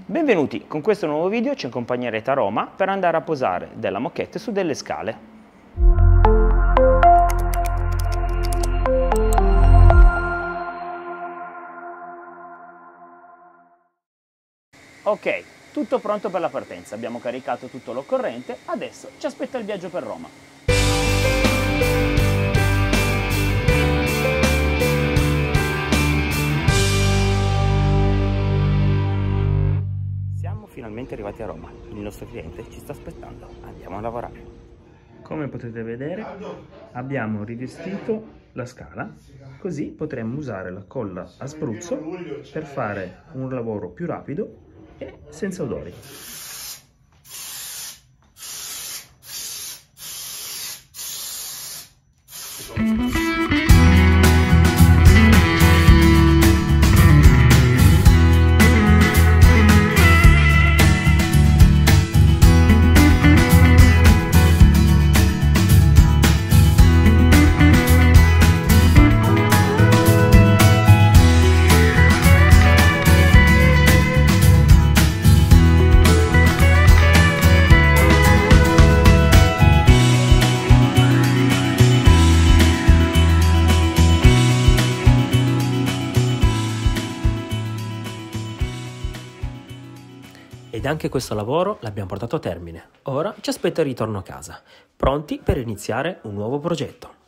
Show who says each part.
Speaker 1: Benvenuti, con questo nuovo video ci accompagnerete a Roma per andare a posare della moquette su delle scale. Ok, tutto pronto per la partenza, abbiamo caricato tutto l'occorrente, adesso ci aspetta il viaggio per Roma. Siamo finalmente arrivati a Roma, il nostro cliente ci sta aspettando, andiamo a lavorare. Come potete vedere abbiamo rivestito la scala, così potremo usare la colla a spruzzo per fare un lavoro più rapido e senza odori.
Speaker 2: Ed anche questo lavoro l'abbiamo portato a termine. Ora ci aspetta il ritorno a casa, pronti per iniziare un nuovo progetto.